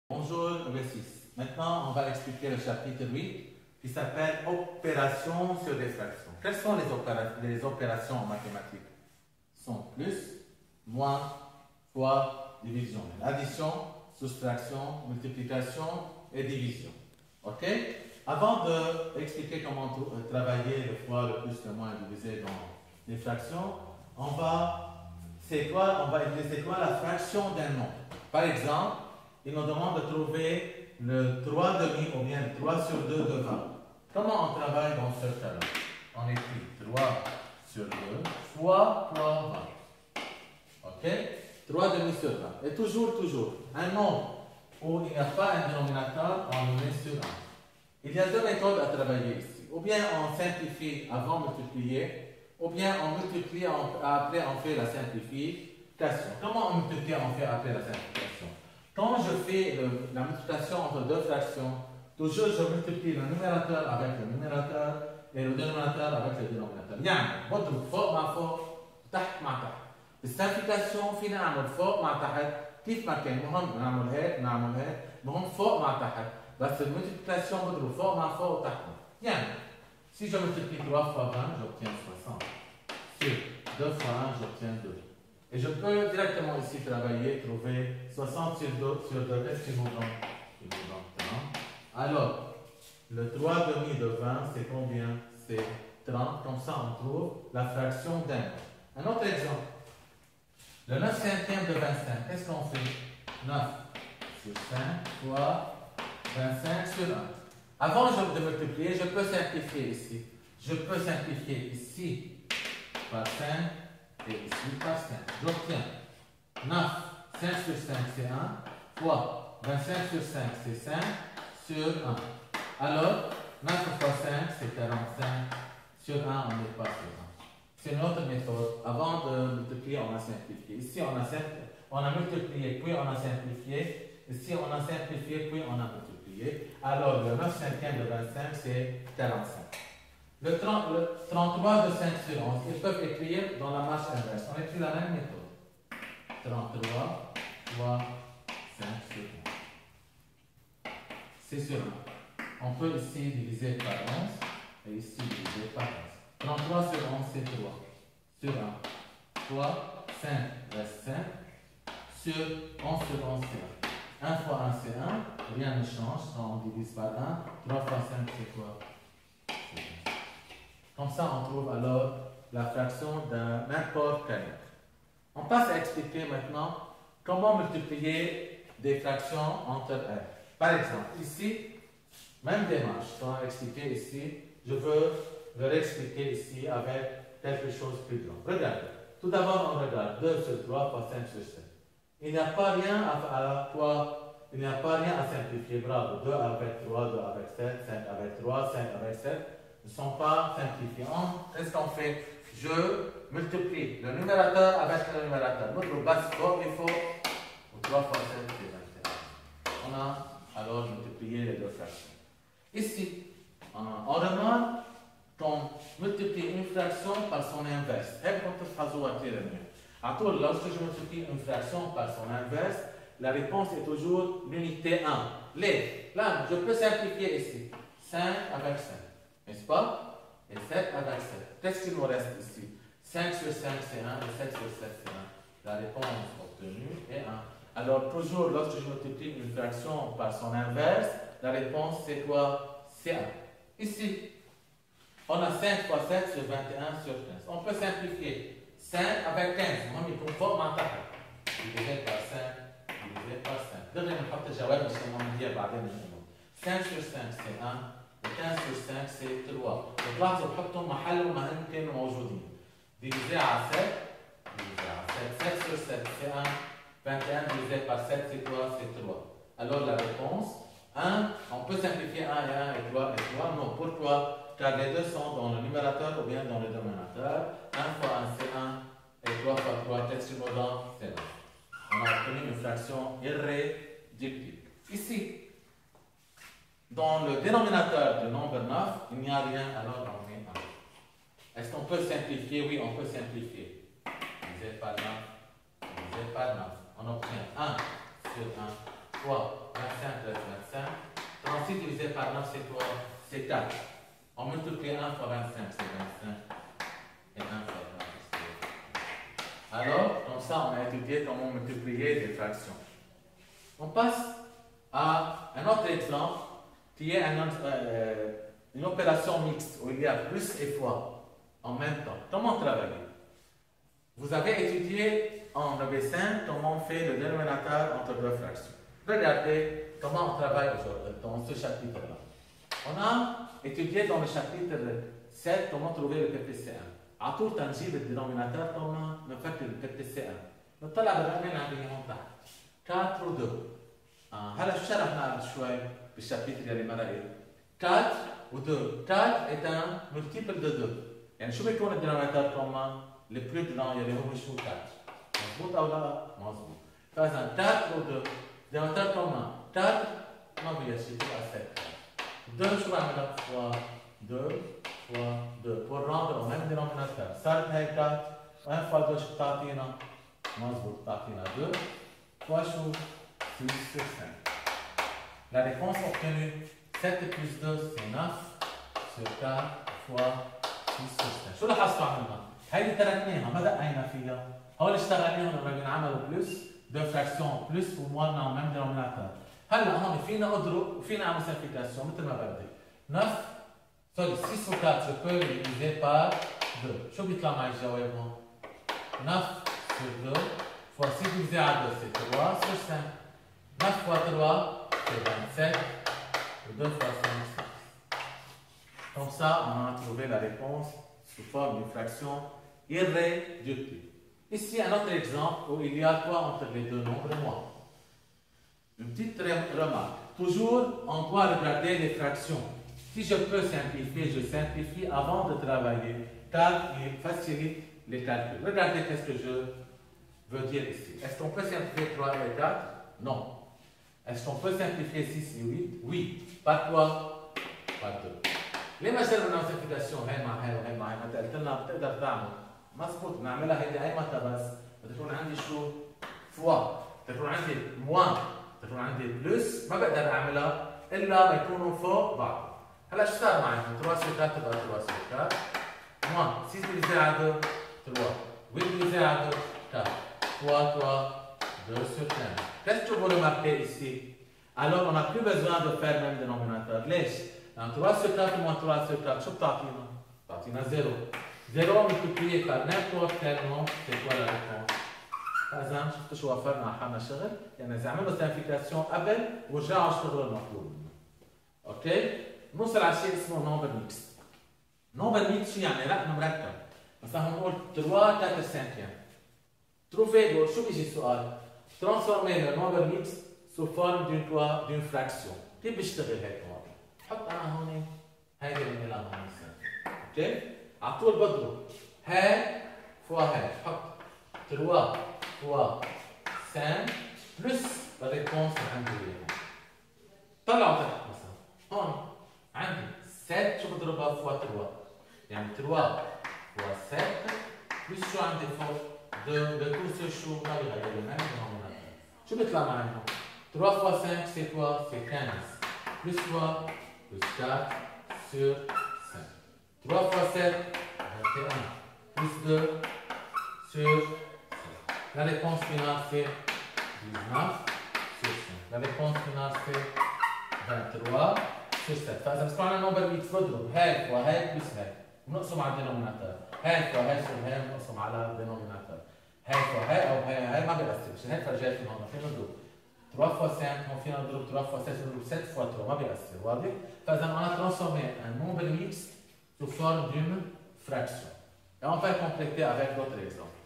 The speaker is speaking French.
Bonjour, V6. Maintenant, on va expliquer le chapitre 8 qui s'appelle Opérations sur des fractions. Quelles sont les opérations en mathématiques? Ce sont plus, moins, fois, division. Addition, soustraction, multiplication et division. OK? Avant d'expliquer comment travailler le fois, le plus, le moins divisé dans les fractions, on va utiliser quoi? La fraction d'un nombre. Par exemple, il nous demande de trouver le 3 demi ou bien le 3 sur 2 de 20. Comment on travaille dans ce cas-là? On écrit 3 sur 2 fois 20. OK? 3 demi sur 20. Et toujours, un nombre où il n'y a pas un dénominateur, on le met sur 1. Il y a deux méthodes à travailler ici. Ou bien on simplifie avant de multiplier, ou bien on multiplie, après on fait la simplification. Comment on multiplie, on fait après la simplification? Quand je fais la multiplication entre deux fractions, toujours je multiplie le numérateur avec le numérateur et le dénominateur avec le dénominateur. يعني بضرب فوق مع فوق تحت مع تحت. بالسمبليفيكاسيون فينا نعمل فوق مع تحت كيف ما كان مهم نعمل هيك مهم فوق مع تحت. بس المultiplication بضرب فوق مع فوق وتحت. يعني si je multiplie 3 fois 20, j'obtiens 60. Sur 2 fois 1, j'obtiens 2. Et je peux directement ici travailler, trouver 60 sur 2, qu'est-ce qu'il vous donne? Il vous donne 30. Alors, le 3 demi de 20, c'est combien? C'est 30. Comme ça, on trouve la fraction d'un. Un autre exemple. Le 9 cinquième de 25, qu'est-ce qu'on fait? 9 sur 5 fois 25 sur 1. Avant de multiplier, je peux simplifier ici. Je peux simplifier ici par 5 et ici par 5. J'obtiens 9, 5 sur 5 c'est 1, fois 25 sur 5 c'est 5 sur 1. Alors, 9 fois 5 c'est 45, sur 1 on n'est pas sur 1. C'est une autre méthode. Avant de multiplier, on a simplifié. Ici on a multiplié, puis on a simplifié. Ici on a simplifié, puis on a multiplié. Alors, le 9 cinquième de 25 c'est 45. Le 33 de 5 sur 11, ils peuvent écrire dans la marche inverse. On écrit la même méthode. 33 fois 5 sur 11. C'est sur 1. On peut ici diviser par 11 et ici diviser par 11. 33 sur 11 c'est 3. Sur 1. Fois 5 reste 5. Sur 11 sur 11 c'est 1. 1 fois 1 c'est 1. Rien ne change quand on divise par 1. 3 fois 5 c'est quoi? Comme ça, on trouve alors la fraction d'un n'importe quel nombre. On passe à expliquer maintenant comment multiplier des fractions entre elles. Par exemple, ici, même démarche, on a expliqué ici, je veux le réexpliquer ici avec quelque chose de plus grand. Regardez. Tout d'abord, on regarde 2 sur 3 fois 5 sur 7. Il n'y a pas rien il n'y a pas rien à simplifier. Bravo. 2 avec 3, 2 avec 7, 5 avec 3, 5 avec 7. Ne sont pas simplifiés. Qu'est-ce qu'on fait? Je multiplie le numérateur avec le numérateur. Notre base il faut 3 fois 7, c'est 21. On a alors multiplié les deux fractions. Ici, on remarque qu'on multiplie une fraction par son inverse. Lorsque je multiplie une fraction par son inverse, la réponse est toujours l'unité 1. Là, je peux simplifier ici. 5 avec 5. N'est-ce pas? Et 7 avec 7. Qu'est-ce qu'il nous reste ici? 5 sur 5 c'est 1 et 7 sur 7 c'est 1. La réponse obtenue est 1. Alors toujours lorsque je multiplie une fraction par son inverse, la réponse c'est quoi? C'est 1. Ici, on a 5 fois 7 sur 21 sur 15. On peut simplifier 5 avec 15. On y trouve fort mental. Divisé par 5, divisé par 5. Devrait nous faire الجواب parce qu'on va dire بعدين 5 sur 5 c'est 1. 15 sur 5 c'est 3. وتلاحظوا بحطهم محلهم ما هم كانوا موجودين. Divisé à 7. Divisé à 7. 7 sur 7 c'est 1. 21 divisé par 7 c'est quoi? C'est 3. Alors la réponse 1. On peut simplifier 1 et 1 et 3 et 3. Non, pourquoi? Car les deux sont dans le numérateur ou bien dans le dénominateur. 1 fois 1 c'est 1 et 3 fois 3 qu'est-ce que nous donne? C'est 1. On a obtenu une fraction irréductible. Ici, dans le dénominateur du nombre 9, il n'y a rien, alors on met 1. Est-ce qu'on peut simplifier? Oui, on peut simplifier. Divisé par 9, divisé par 9. On obtient 1 sur 1 fois 25 plus 25. 36 divisé par 9, c'est quoi? C'est 4. On multiplie 1 fois 25, c'est 25. Et 1 fois 9, c'est 4. Alors, comme ça, on a étudié comment multiplier des fractions. On passe à un autre exemple qui est une opération mixte où il y a plus et fois en même temps. Comment travailler? Vous avez étudié en EB5 comment on fait le dénominateur entre deux fractions. Regardez comment on travaille dans ce chapitre-là. On a étudié dans le chapitre 7 comment trouver le PPC1. À tout temps, نجيب الدينوميناتور كما نفكر ال PPC1. نطلع بالرقمين عندي هون تحت 4 و 2. هلا شو شرحنا قبل شوي بالشابيتر يلي مرقت؟ 4 و 2. 4 est un multiple de 2. يعني شو بيكون الدينوميناتور كما؟ le plus grand يلي هو شو 4. مضبوط أو لا؟ مضبوط. فإذا 4 و 2 دينوميناتور كما 4 ما فيها شيء تبقى 7. 2 شو بعملها؟ fois 2 fois 2 pour rendre au même dénominateur. صارت هي 4 1 fois 2 شو بتعطينا؟ مضبوط بتعطينا 2 fois شو؟ 6 sur 5. La réponse obtenue 7 plus 2 c'est 9 sur 4 fois 6 sur 5. شو لاحظتوا عملنا؟ هيدي تركناها ما دقينا فيها. هول اشتغلناهم لما بينعملوا بلس دو فراكسيون بلس وموان dans même dénominateur. هلا هون فينا اضرب وفينا نعمل سمبليفيكاسيون مثل ما بدي. 9 sorry 6 ou 4 je peux le diviser par 2. شو بيطلع معي الجواب هون؟ 9 sur 2 fois 6 divisé à 2 c'est 3 sur 5. 9 fois 3 c'est 27 et 2 fois 5 c'est 6. Comme ça on a trouvé la réponse sous forme d'une fraction irréductible. Ici un autre exemple où il y a quoi entre les deux nombres moins. Une petite remarque. Toujours on doit regarder les fractions. Si je peux simplifier, je simplifie avant de travailler, car il facilite les calculs. Regardez qu'est-ce que je veux dire ici. Est-ce qu'on peut simplifier 3 et 4? Non. Est-ce qu'on peut simplifier 6 et 8? Oui. Par quoi? Par 2. ليه ما جربنا simplification هي مع هي وهي مع هي؟ ما قلت لنا بتقدر تعمل. مضبوط نعملها هيدي هي متى بس بتكون عندي شو؟ فوا. بتكون عندي موان. بتكون عندي بلس ما بقدر اعملها الا ما يكونوا فوق بعض. هلا شو صار معي؟ 3 sur 4 تبقى 3 sur 4. موان 6 divisé à 2 3. 8 divisé à 2 4. Fois 3 2 sur 15. Qu'est-ce que vous remarquez ici? Alors on n'a plus besoin de faire même dénominateur. ليش؟ 3 sur 4 moins 3 sur 4 شو بتعطينا؟ بتعطينا 0. 0 multiplié par n'importe quel nombre, c'est quoi la réponse? فإذا شفتوا شو وفرنا على حالنا شغل؟ يعني إذا عملنا سمبليفيكاسيون قبل ورجعوا اشتغلوا المطلوب. أوكي؟ نوصل على شيء اسمه نومبر ميكس. نومبر ميكس شو يعني؟ رقم مركب. مثلا هنقول 3 4 5. تروفي شو بيجي السؤال؟ ترانسفورمي le nombre mixte sous forme d'une fraction. كيف بيشتغل هيك هون؟ حط أنا هون هيدي اللي بنلعب هون. أوكي؟ على طول بضرب هاي فوا هاي حط 3 فوا 5 بلس الريبونس اللي عندي اياها. طلعوا تحت مثلا هون عندي 7 شو بضربها فوا 3 يعني 3 فوا 7 بلس شو عندي فوق 2 2 شو ما بيغير المهم هون شو بيطلع معي هون 3 فوا 5 سي كوا سي 15 بلس 3 بلس 4 sur 5. 3 fois 7, 21, plus 2 sur 5. La réponse finale c'est 19 sur 5. La réponse finale c'est 23 sur 7. فإذا بنسمعنا نمبر 100 بضرب هاي فوا هاي بلس هاي بنقسم على الدينوميناتور. هاي فوا هاي sur هاي بنقسم على الدينوميناتور. هاي فوا هاي أو هاي ما بيأثر عشان هيك فرجيت من هون فينا نضرب 3 fois 5 هون فينا نضرب 3 fois 7 نضرب 7 fois 3 ما بيأثر واضح؟ فإذا أنا transformé un nombre mixte sous forme d'une fraction. Et on va compléter avec d'autres exemples.